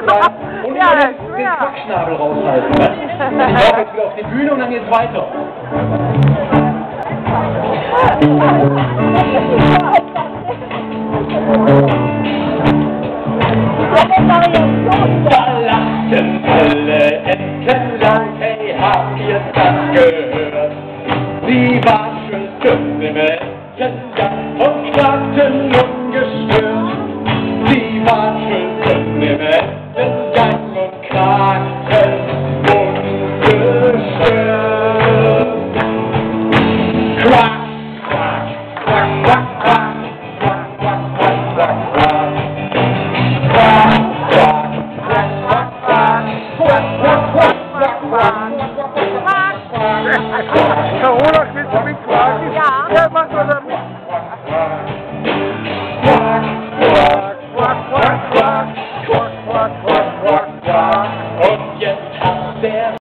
bleiben und immer den Quackschnabel raushalten. Ne? Ich laufe jetzt wieder auf die Bühne und dann geht's weiter. Da lachten alle Enten laut, hey, habt ihr das gehört? Sie waschelten im Entengang und klagten ungestört. Sie waschelten im Entengang und klagten ungestört. Quack, quack, quack, quack, quack, quack, quack, quack, quack, quack. Carola, willst du mich fragen? Ja. Ja, mach mal damit. Und jetzt hat der